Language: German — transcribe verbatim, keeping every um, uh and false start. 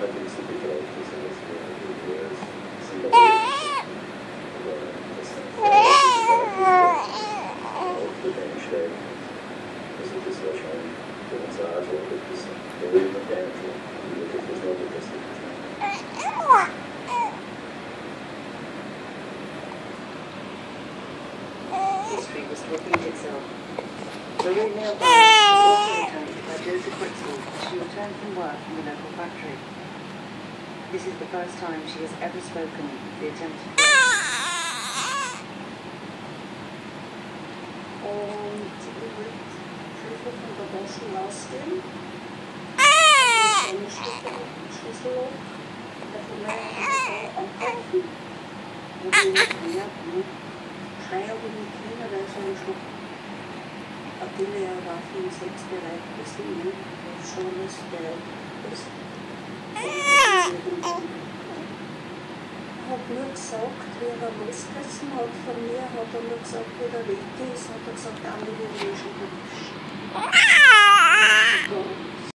History was to repeat itself. Marie Neil Barnes was also returned by Joseph Whitfield as she returned from work in the local factory. This is the first time she has ever spoken of the attempted rape. Und ich würde Hilfe von der Boschen rausgehen. Und den Schlüssel davon ankaufen. Und die ja, schreien aber die Kinder, weil so ein Schluck Adele war für sechs bereit gewesen, ne? Schon ist der ist. Hat nur gesagt, wie er losgerissen hat von mir, hat er nur gesagt, wie der Weg ist, hat er gesagt, Andi, wir löschen.